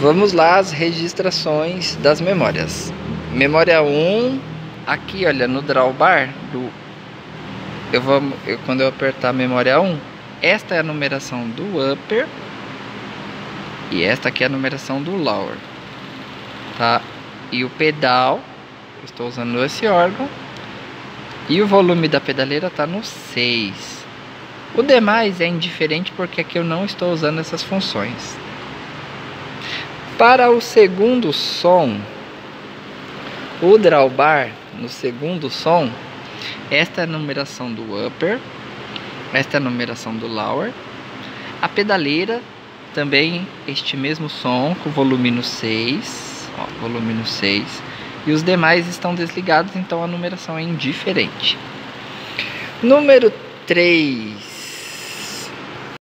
Vamos lá, as registrações das memórias. Memória 1, aqui olha, no drawbar, quando eu apertar a memória 1, esta é a numeração do upper e esta aqui é a numeração do lower, tá? E o pedal, estou usando esse órgão, e o volume da pedaleira está no 6. O demais é indiferente porque aqui eu não estou usando essas funções. Para o segundo som, o drawbar, no segundo som, esta é a numeração do upper, esta é a numeração do lower. A pedaleira também este mesmo som, com volume no 6, ó, volume no 6. E os demais estão desligados, então a numeração é indiferente. Número 3.